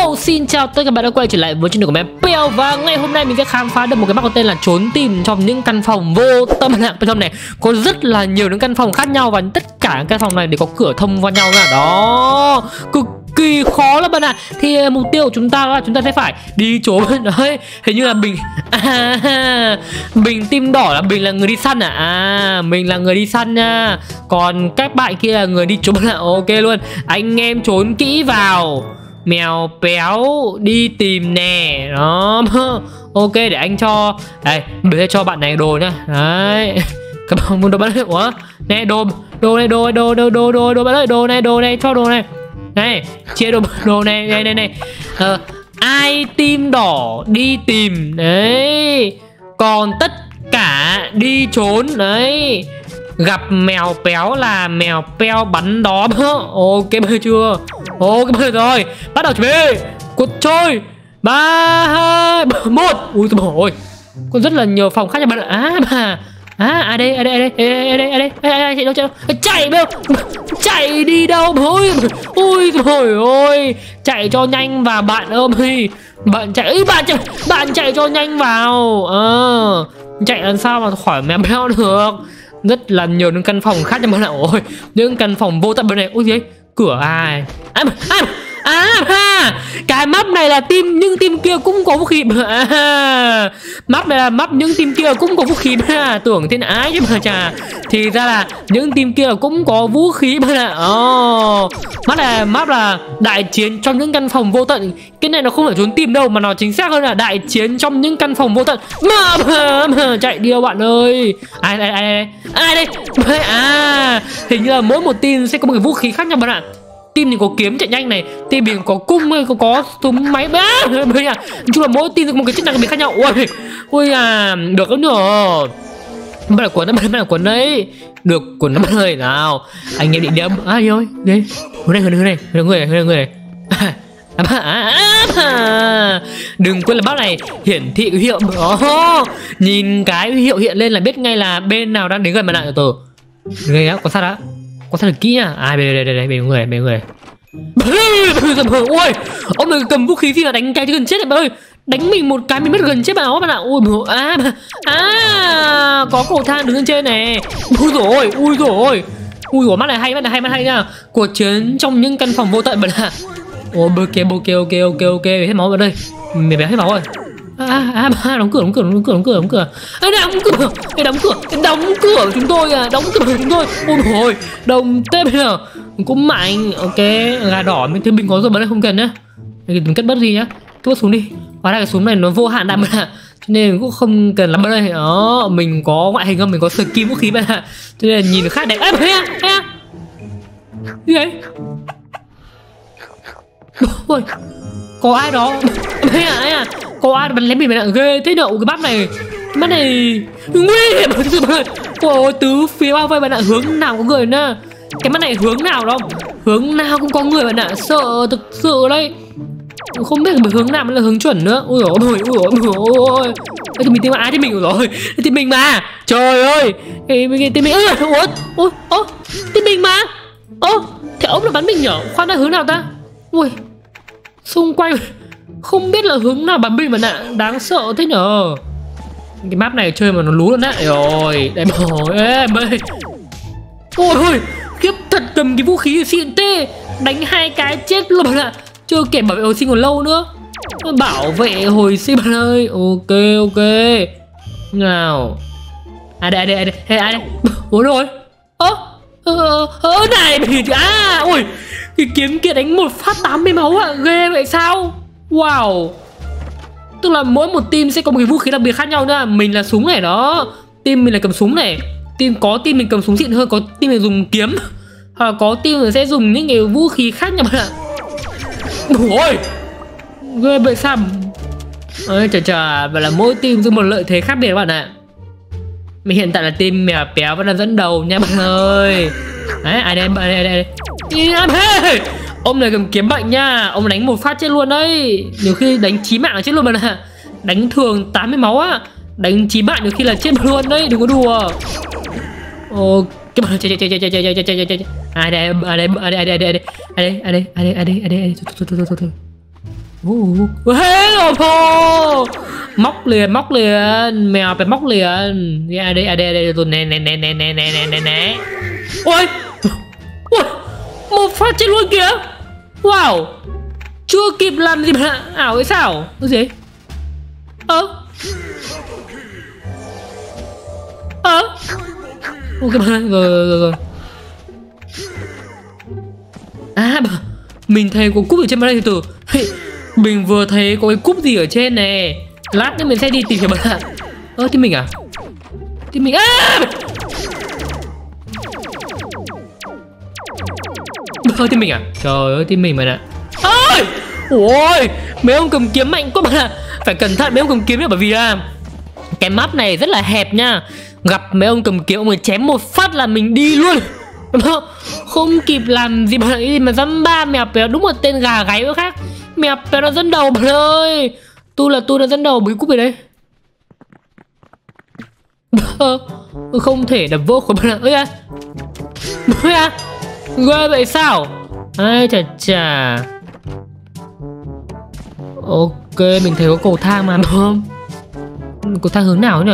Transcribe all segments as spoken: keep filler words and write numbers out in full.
Hello, xin chào tất cả các bạn đã quay trở lại với channel của mẹ Pèo. Và ngày hôm nay mình sẽ khám phá được một cái map có tên là trốn tìm trong những căn phòng vô tâm hạng. Bên trong này có rất là nhiều những căn phòng khác nhau, và tất cả các căn phòng này đều có cửa thông qua nhau nha. Đó, cực kỳ khó lắm bạn ạ. Thì mục tiêu của chúng ta là chúng ta sẽ phải đi trốn đấy. Hình như là mình à, mình team đỏ là mình là người đi săn à? À, mình là người đi săn nha. Còn các bạn kia là người đi trốn là ok luôn. Anh em trốn kỹ vào. Mèo Péo đi tìm nè. Đó. Ok, để anh cho. Đây, mình sẽ cho bạn này đồ nhá. Đấy. Các bạn muốn đồ bạn ơi. Ủa? Nè, đồ đồ này, đồ đồ đồ đồ đồ đồ bạn ơi, đồ này, đồ này, cho đồ này. Này, chia đồ đồ này, này này này. Ờ, ai team đỏ đi tìm đấy. Còn tất cả đi trốn đấy. Gặp mèo Péo là mèo Peo bắn đó. Ok bây chưa? Ok bây rồi. Bắt đầu chuẩn bị. Cuộc chơi. Ba hai một. Ui trời ơi. Có rất là nhiều phòng khác nha bạn ạ. À mà. À, à đây, à đây, à đây, à đây, à đây, à đây, chạy đâu, chạy đâu, chạy đâu, chạy đi đâu, ôi, ôi trời ơi, chạy cho nhanh vào bạn ơi, bạn chạy, ấy, bạn chạy, bạn chạy cho nhanh vào, ờ, chạy làm sao mà khỏi mèo Péo được, rất là nhiều những căn phòng khác nha bạn ạ, ôi, những căn phòng vô tận bên này, ôi gì, cửa ai, à, à, à, à, cái map này là team nhưng team kia cũng có vũ khí. À, map này là map những team kia cũng có vũ khí. À, tưởng thế là ái chứ mà chà, thì ra là những team kia cũng có vũ khí mà là. Oh, map này map là đại chiến trong những căn phòng vô tận. Cái này nó không phải trốn tìm đâu, mà nó chính xác hơn là đại chiến trong những căn phòng vô tận. Mà, mà, mà chạy đi đâu bạn ơi. Ai đây, ai đây, ai đây. À, hình như là mỗi một team sẽ có một cái vũ khí khác nhau bạn ạ. Team thì có kiếm chạy nhanh này, team mình có cung hay có có súng máy bá. Nói chung là mỗi team có một cái chức năng biệt khác nhau. Ôi, ôi à, được lắm nữa. Bắt đầu quần, bắt đầu quần đấy. Được quần nó hơi nào. Anh em định đâm. À đi thôi, đi. Hướng này, hướng này, hướng này, hướng này, hướng này. À, à, à. Đừng quên là bác này hiển thị huy hiệu. Oh, nhìn cái huy hiệu hiện lên là biết ngay là bên nào đang đến gần bạn ạ. Từ từ đây á, có sát đã. Có thật là kỹ nhá. À đây đây đây đây, bên người này, bên người này. Ôi, ông này cầm vũ khí gì là đánh cái gần chết này bạn ơi. Đánh mình một cái mình mất gần chết bạn áo bạn ạ. Ôi à, à, có cầu thang đứng lên trên này. Ui rồi, ui rồi. Ui của mắt này hay, mắt này hay, mắt hay nha. Cuộc chiến trong những căn phòng vô tận bạn ạ. Ôi ok ok ok ok ok hết máu vào đây. Mình bé hết máu rồi. À, à, à, đóng cửa, đóng cửa, đóng cửa, đóng cửa, đóng cửa. À, đóng cửa, cái đóng cửa, cái đóng cửa chúng tôi à, đóng cửa chúng tôi. Ôi rồi, đồng tê bây giờ cũng mạnh. Ok, gà đỏ mình thấy mình có rồi, bạn ơi không cần nhá. Mình cất bất gì nhá, cất bất súng đi. Hóa ra cái súng này nó vô hạn đạn bạn ạ, cho nên cũng không cần lắm bạn ơi. Đó, mình có ngoại hình không, mình có skin vũ khí bạn ạ, cho nên là nhìn khác đẹp. À, thấy à, thấy à. Gì đấy? Ôi, có ai đó? Thấy à, thấy à. Có ai bắn lém mình bạn ạ, ghê thế nhậu. Cái map này, cái map này nguy hiểm thực sự bạn ơi. Ôi, tứ phía bao vây bạn ạ, hướng nào có người nữa. Cái map này hướng nào đâu, hướng nào cũng có người bạn ạ, sợ thực sự đấy. Không biết là hướng nào mới là hướng chuẩn nữa. Ui dồi ôi, ui dồi ôi, thì mình tìm ai thì mình rồi, thì mình mà, trời ơi, thì mình tìm mình, ui, ui, ô, thì mình mà, ô, thì ông là bắn mình nhở, khoan đã hướng nào ta? Ui, xung quanh không biết là hướng nào bắn mình mà nè, đáng sợ thế nhở. Cái map này chơi mà nó lú luôn á. Rồi, đây rồi, em ơi. Ôi ôi, khiếp thật, cầm cái vũ khí xịn tê, đánh hai cái chết luôn bạn ạ. Chưa kể bảo vệ hồi sinh còn lâu nữa. Bảo vệ hồi sinh bạn ơi. Ok ok. Nào. À đây đây đây, đây, đây. Ủa rồi. Ơ, ơ, ơ này mình à, ôi. Cái kiếm kia đánh một phát tám mươi máu ạ, à. Ghê vậy sao? Wow. Tức là mỗi một team sẽ có một cái vũ khí đặc biệt khác nhau nha. Mình là súng này đó, team mình là cầm súng này. Team có team mình cầm súng xịn hơn, có team mình dùng kiếm, hoặc là có team mình sẽ dùng những cái vũ khí khác nha bạn ạ. Ôi, ghê vậy sao? Ôi trời trời, vậy là mỗi team dùng một lợi thế khác biệt các bạn ạ. Mình hiện tại là team mèo Péo vẫn đang dẫn đầu nha bạn ơi. Đấy, ai đây, ai đây, ai đây. Hey, ông này cầm kiếm bệnh nha, ông đánh một phát chết luôn đấy. Nhiều khi đánh chí mạng là chết luôn bạn ạ. Đánh thường tám mươi máu á, đánh chí mạng nhiều khi là chết luôn đấy, đừng có đùa. Ồ, cái bạn chạy chạy chạy chạy chạy chạy chạy chạy chạy. Ai đây, ai đây, ai đây, ai đây, ai đây, ai đây, ai đây, ai đây, ai đây, ai đây, thôi thôi thôi thôi thôi. uh, hey, oh, móc liền móc liền mèo phải móc liền. À đây à đây à đây rồi nè nè nè nè nè nè nè nè nè. Ôi ôi một phát chết luôn kìa. Wow, chưa kịp làm gì mà ảo ấy sao? Cái gì? Ơ ơ ok rồi rồi rồi rồi. À mình thấy có cúp ở trên đây. Từ từ mình vừa thấy có cái cúp gì ở trên này. Lát nữa mình sẽ đi tìm cho bạn ạ. Ơ thì mình à thì mình à ơ thì mình à trời ơi thì mình mà nè. Ôi ôi mấy ông cầm kiếm mạnh quá bạn ạ. Phải cẩn thận mấy ông cầm kiếm nữa, bởi vì là cái map này rất là hẹp nha. Gặp mấy ông cầm kiếm ông ấy chém một phát là mình đi luôn, đúng không? Không kịp làm gì bạn ấy mà dăm ba mèo béo đúng một tên gà gáy nữa khác. Mèo béo nó dẫn đầu bạn ơi. Tu là tu là dẫn đầu với cúp về đây. Ờ, không thể đập vỡ khối bạn ạ. Ơi à ơi à ghê vậy sao? Ai chà chà. Ok mình thấy có cầu thang mà đúng không? Cầu thang hướng nào nhỉ?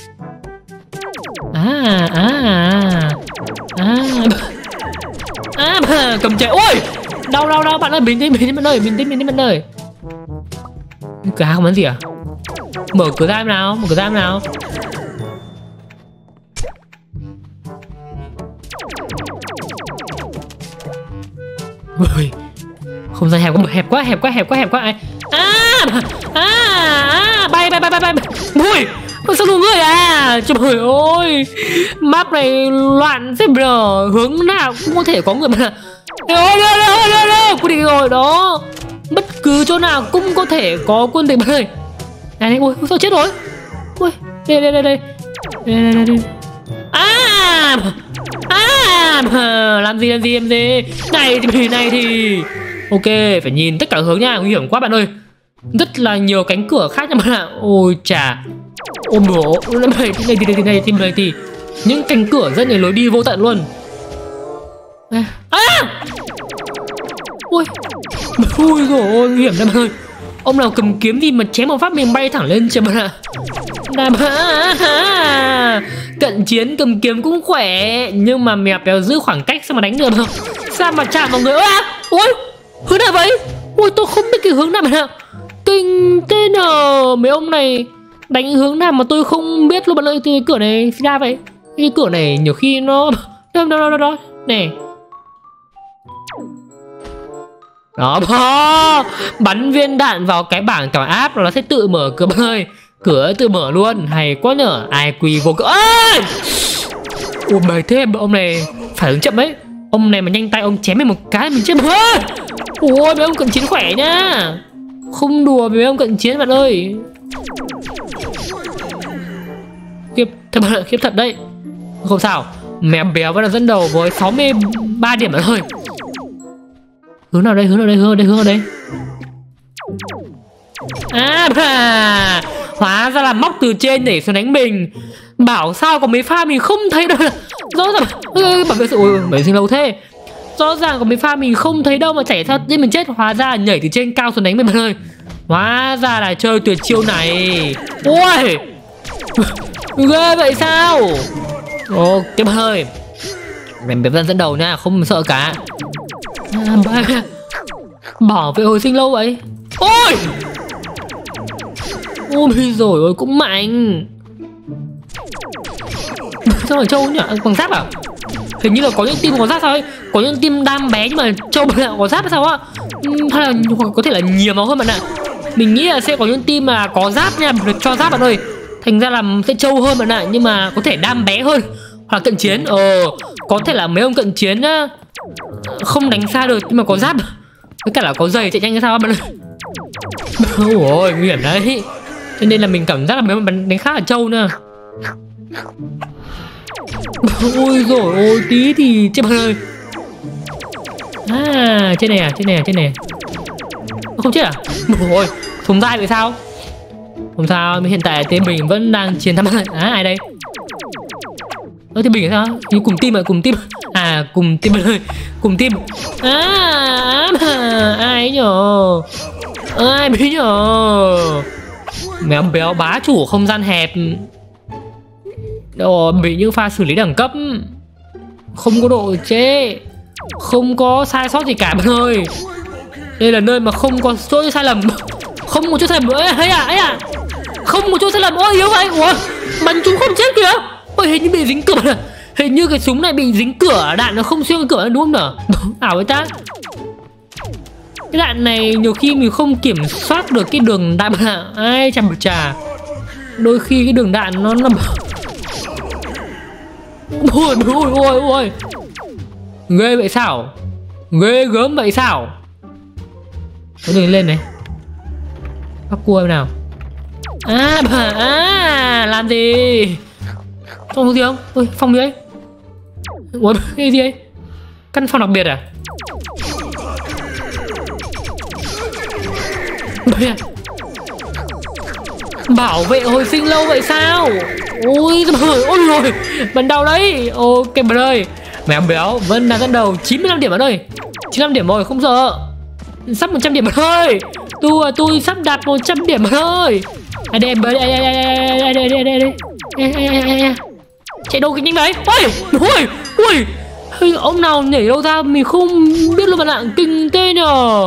À à à à à cầm chạy. Ôi đau đau đau bạn ơi, bình tĩnh bình tĩnh bạn ơi, bình tĩnh bình tĩnh bạn ơi. Cửa hàng không bán gì à? Mở cửa ra em nào, mở cửa ra em nào. Ui, không gian hẹp quá, hẹp quá, hẹp quá, hẹp quá, hẹp quá. Ai? À, à, à, bay, bay, bay, bay, bay. Ui, sao đủ người à? Trời ơi, map này loạn thế bờ, hướng nào cũng có thể có người mà. Ôi, đâu, đâu, đâu, đâu, quyết định rồi đó. Bất cứ chỗ nào cũng có thể có quân địch ơi. Này, này, ui, sao chết rồi? Ui, đây, đây, đây, đây, đây, đây, đây. À, à, làm gì làm gì làm gì? Này thì này thì ok, phải nhìn tất cả hướng nha, nguy hiểm quá bạn ơi. Rất là nhiều cánh cửa khác nha bạn ạ. Ôi chà. Ôm bố, này thì này thì này thì này thì những cánh cửa rất nhiều lối đi vô tận luôn. À! Ui. Ui dồi ôi, nguy hiểm lắm bạn ơi. Ông nào cầm kiếm gì mà chém một phát mình bay thẳng lên trời bạn ạ. Đàm à, cận chiến cầm kiếm cũng khỏe, nhưng mà mèo béo giữ khoảng cách sao mà đánh được không? Sao mà chạm vào người? À, ôi, hướng nào vậy? Ôi tôi không biết cái hướng nào bạn ạ. Kinh thế nào, mấy ông này đánh hướng nào mà tôi không biết luôn bạn ơi. Cái cửa này ra vậy? Cái cửa này nhiều khi nó đâu đâu đâu đó nè. Đó, đó, bắn viên đạn vào cái bảng cảm áp nó sẽ tự mở cửa bạn ơi. Cửa tự mở luôn, hay quá nhở. Ai quỳ vô cửa ơi. Ủa mày thế ông này phải ứng chậm ấy. Ông này mà nhanh tay ông chém mình một cái mình chết hết. Ôi mấy ông cận chiến khỏe nhá. Không đùa với mấy ông cận chiến bạn ơi. Khiếp thật bạn ơi, khiếp thật đấy. Không sao, mèo béo vẫn là dẫn đầu với sáu mươi ba điểm bạn ơi. Hướng nào đây, hướng nào đây, hướng nào đây, hướng nào đây. À bà, hóa ra là móc từ trên để xuống đánh mình. Bảo sao có mấy pha mình không thấy đâu. Rõ ràng bảo vệ sự ôi mấy sinh lâu thế. Rõ ràng có mấy pha mình không thấy đâu mà chảy sao nên mình chết. Hóa ra là nhảy từ trên cao xuống đánh mình bạn ơi. Hóa ra là chơi tuyệt chiêu này. Ôi ghê vậy sao? Ok bạn ơi, mình bé vẫn dẫn đầu nha, không sợ cả. À, ba. Bảo vệ hồi sinh lâu vậy. Ôi ôi rồi ôi cũng mạnh. Sao ở trâu nhỉ? Bằng giáp à? Hình như là có những team có giáp sao ấy. Có những team đam bé nhưng mà trâu bạn ạ có giáp sao á? Hay là có thể là nhiều máu hơn bạn ạ. Mình nghĩ là sẽ có những team mà có giáp nha, được cho giáp bạn ơi. Thành ra là sẽ trâu hơn bạn ạ, nhưng mà có thể đam bé hơn. Hoặc cận chiến. Ờ có thể là mấy ông cận chiến á không đánh xa được nhưng mà có giáp. Với cả là có giày chạy nhanh hay sao bạn ơi. Ôi nguy hiểm đấy. Cho nên là mình cảm giác là mấy ông đánh khá là trâu nữa. Ôi rồi ôi tí thì chết bạn ơi. À trên này à, trên này à, trên này. Không chết à? Ôi sống dai vậy sao? Không sao, hiện tại tên mình vẫn đang chiến thắng. À ai đây? Ơ thì mình sao? Như cùng team à, cùng team. À cùng team ơi, cùng team. À, à ai nhở? Ai biết nhở. Mèo béo bá chủ không gian hẹp. Đồ bị những pha xử lý đẳng cấp. Không có độ chế, không có sai sót gì cả bạn ơi. Đây là nơi mà không có chỗ sai lầm. Không có chỗ sai lầm. Ấy à, ấy à. Không có chỗ sai lầm. Ôi yếu vậy. Ủa, bắn chúng không chết kìa. Ôi hình như bị dính cửa. Hình như cái súng này bị dính cửa, đạn nó không xuyên cửa đúng không nở? Ảo ấy ta. Cái đạn này nhiều khi mình không kiểm soát được cái đường đạn mà. Ai chà bật trà. Đôi khi cái đường đạn nó nằm. Ôi ôi ôi ôi. Ghê vậy sao? Ghê gớm vậy sao? Có đường lên này. Bắt cua em nào. À bà à, làm gì? Không gì không? Ôi phòng gì ấy? Ủa cái gì ấy? Căn phòng đặc biệt à? Bây bảo vệ hồi sinh lâu vậy sao? Ôi trời ôi rồi, bắn đau đấy. Ok bạn ơi, mèo béo vẫn đang dẫn đầu chín mươi lăm điểm bạn ơi. chín mươi lăm điểm rồi, không sợ. Sắp một trăm điểm bạn ơi. Tôi tôi sắp đạt một trăm điểm bạn ơi. À đây đây đây đây đây đây đây. Chạy đâu cái nhanh đấy. Ôi ôi ôi, ông nào nhảy đâu ra mình không biết luôn bạn ạ. Kinh tê nhờ.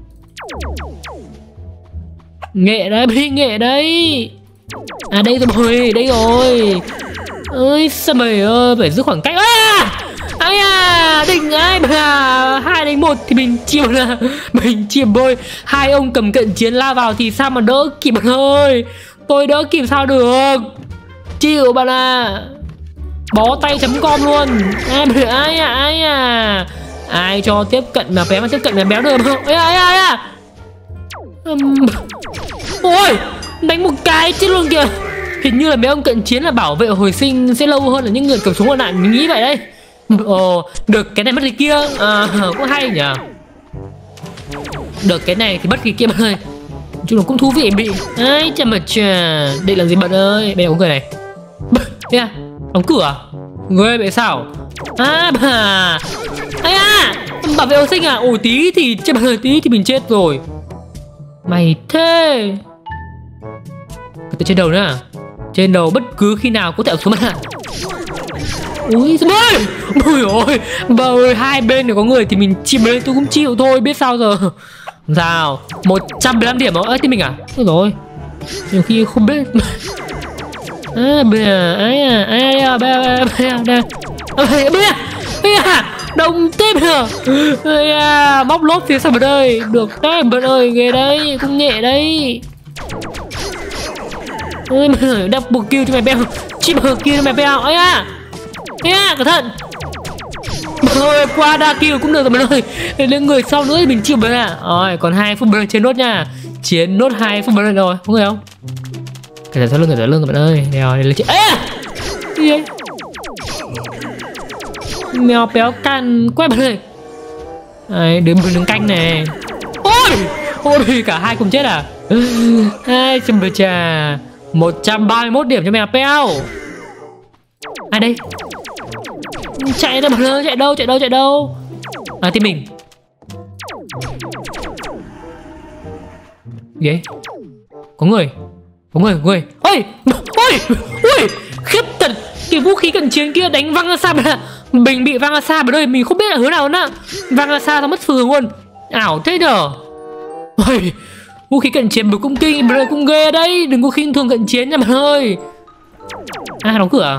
Nghệ đấy, bị nghệ đấy. À đây rồi, đây rồi. Ơi sao mày ơi, phải giữ khoảng cách. À ai à, đỉnh ai mà hai đánh một thì mình chịu là mình chịu bôi. Hai ông cầm cận chiến la vào thì sao mà đỡ kịp bạn ơi. Tôi đỡ kịp sao được. Chịu bạn à. Bó tay chấm com luôn. Ai ai à, ai à. Ai cho tiếp cận mà béo mà tiếp cận mà béo được không? Ê ai ai à. Um... Ôi, đánh một cái chết luôn kìa. Hình như là mấy ông cận chiến là bảo vệ hồi sinh sẽ lâu hơn là những người cầm súng ở nạn. Mình nghĩ vậy đấy. Ồ, được cái này mất cái kia. À, cũng hay nhỉ. Được cái này thì mất cái kia bạn ơi. Chung là cũng thú vị bị. Ai chà mà chà. Đây là gì bạn ơi. Đây là có người này. Đây à, đóng cửa. Người vậy sao? À bà. Ây à, bảo vệ hồi sinh à. Ồ tí thì chết bạn ơi, tí thì mình chết rồi. Mày thế. Từ trên đầu nữa à? Trên đầu bất cứ khi nào có thể xuống mặt. Ui ơi, ôi ôi, bà ơi, hai bên này có người thì mình chịu lên, tôi cũng chịu thôi, biết sao giờ. Sao? một trăm mười lăm điểm ơi thì mình à? Ôi rồi. Nhiều khi không biết. À, bây giờ, ai à, ai à, bây giờ, bây giờ, bây giờ, bây giờ, đồng tiếp hả? Ây à, móc lốp phía sau bạn ơi. Được đấy bạn ơi, ghê đấy, cũng nhẹ đấy. Ôi mày đập một kill cho mày beo. Chip một kill cho mày beo. Ây à. Ây à, cẩn thận. Ôi, qua đa kill cũng được rồi bạn ơi. Đến người sau nữa thì mình chịu bạn ạ. Rồi, còn hai phút chiến nốt nha. Chiến nốt hai phút rồi, có người không? Cẩn thận sau lưng, cẩn thận lưng rồi bạn ơi. Rồi, lên chiến. Ê à. Gì vậy? Mèo béo can quét bạn ơi. Đấy, đứng đứng canh này. Ôi, ôi cả hai cùng chết à? Ai chầm bờ trà. một trăm ba mươi mốt điểm cho mèo béo. Ai đây? Chạy đâu bạn ơi, chạy đâu, chạy đâu, chạy đâu. À thì mình. Gì ấy? Có người. Có người, có người. Ôi, ôi, ôi, khiếp thật. Cái vũ khí cận chiến kia đánh văng ra xa bạn ạ. Mình bị văng ra xa bạn ơi, mình không biết là hướng nào nữa. Văng ra xa nó mất phương luôn. Ảo thế nhở. Ôi, vũ khí cận chiến cũng kinh, bạn ơi, cũng ghê đấy. Đừng có khinh thường cận chiến nha bạn ơi. À, đóng cửa.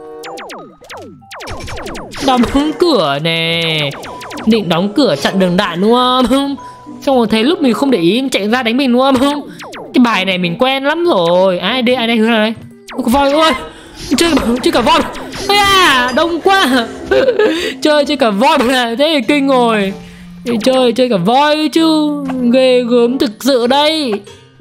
Đóng cửa nè. Định đóng cửa chặn đường đạn đúng không? Xong rồi thấy lúc mình không để ý chạy ra đánh mình đúng không? Cái bài này mình quen lắm rồi. Ai đây, ai đây, hướng nào đây? Có voi ơi. Chơi, chơi cả voi. Ây à, đông quá. Chơi chơi cả voi này, thế thì kinh rồi. Đi chơi chơi cả voi chứ. Ghê gớm thực sự đây.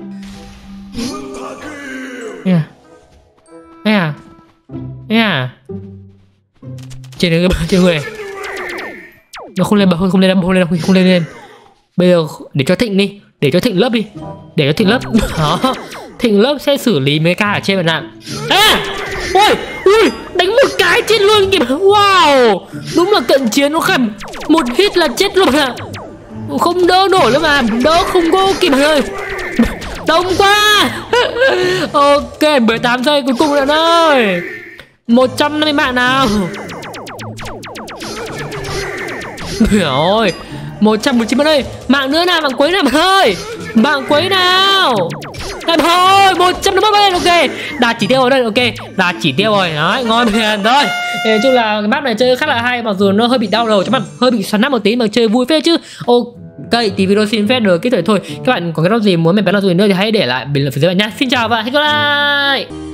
Ây à. Ây à. Ây à. Trên người, trên người. Nó không lên, không, không lên, không lên, không lên lên. Bây giờ để cho Thịnh đi, để cho Thịnh lớp đi, để cho Thịnh lớp. Đó, Thịnh lớp sẽ xử lý mấy ca ở trên bạn ạ. À, ôi, ui, đánh một cái chết luôn kìa. Wow, đúng là cận chiến nó khẩm. Một hit là chết luôn ạ. Không đỡ nổi nữa mà, đỡ không có kịp bạn ơi. Đông quá. Ok, mười tám giây cuối cùng bạn ơi. một trăm năm mươi mạng nào. Trời ơi, một trăm mười chín bạn ơi. Mạng nữa nào, mạng cuối nào bạn ơi. Mạng cuối nào. Em thôi, một trăm năm mươi bên. Ok, đạt chỉ tiêu rồi đây. Ok, đạt chỉ tiêu rồi. Đấy, ngon miền thôi. Nói chung là cái map này chơi khá là hay, mặc dù nó hơi bị đau đầu, chứ mà hơi bị xoắn nát một tí mà chơi vui phết chứ. Ok, thì video xin phép được kết thúc thôi. Các bạn có cái gì muốn mình bán là gì nữa thì hãy để lại bình luận phía dưới nhá. Xin chào và hẹn gặp lại.